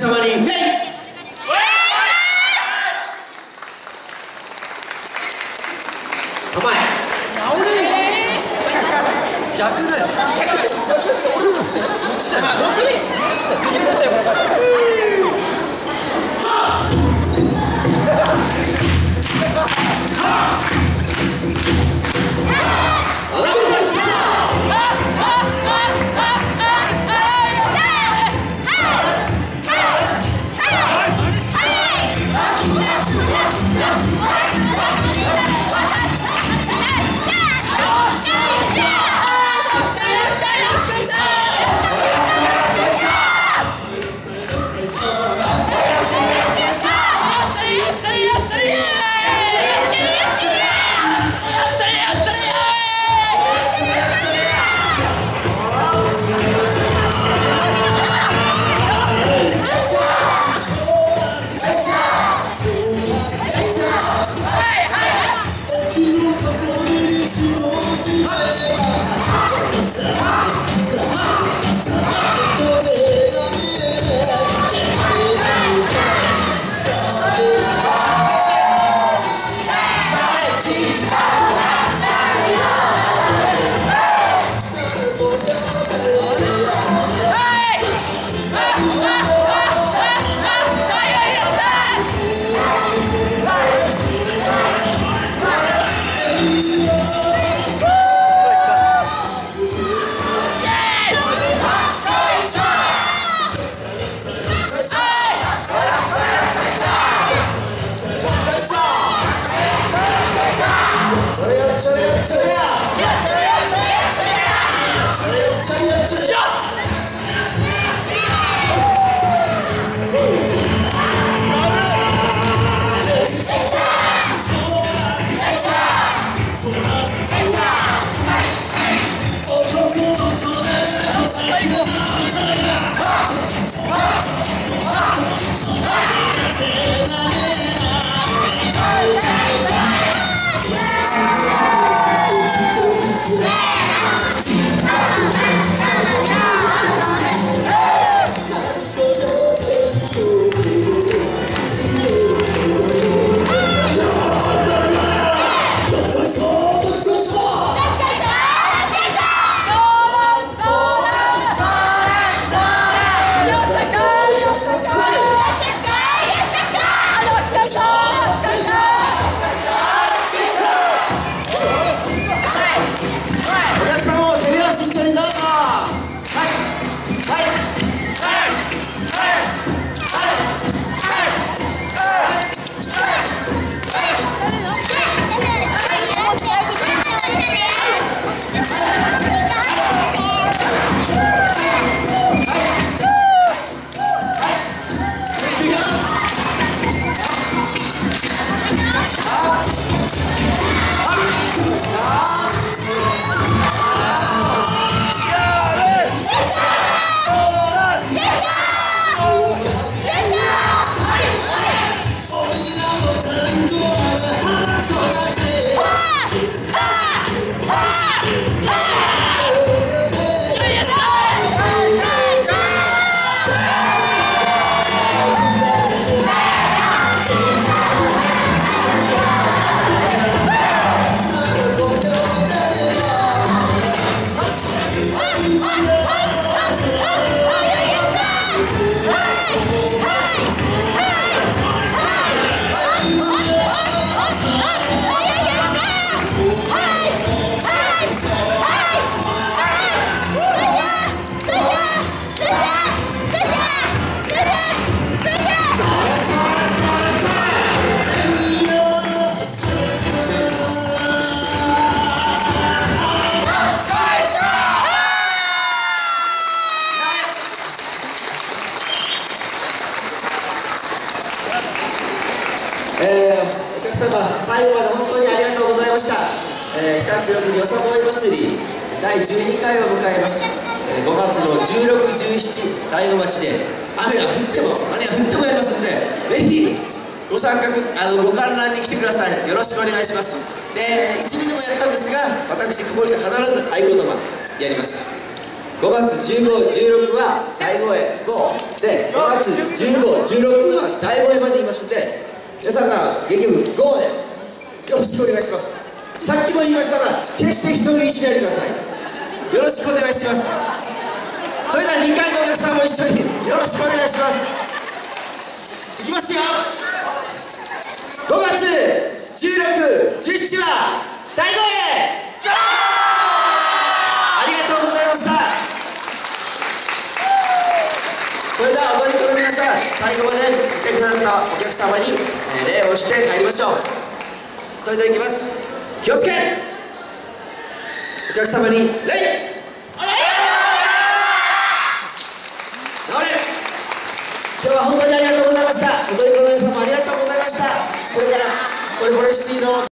様に礼。構え。 逆だよ。こっちだよ。 お客様、最後まで本当にありがとうございました。日立緑よさこい祭り第12回を迎えます。5月の16、17、大子町で雨が降っても何が降ってもやりますんで、ぜひご参加ご観覧に来てください。よろしくお願いします。で、1尾でもやったんですが、私、久保木は必ず合言葉やります。 5月15、16は最後へ5で、5月15、16は大声まで言いますんで、皆さんが劇部5でよろしくお願いします。さっきも言いましたが、決して人売りしないでください。よろしくお願いします。それでは2階のお客さんも一緒によろしくお願いします。いきますよ。5月16、17は大声ありがとうございました。それでは踊り子の皆さん、最後まで来てくださったお客様に礼をして帰りましょう。それではいきます。気をつけ、お客様に礼。今日は本当にありがとうございました。踊り子の皆さんもありがとうございました。これからこれシティの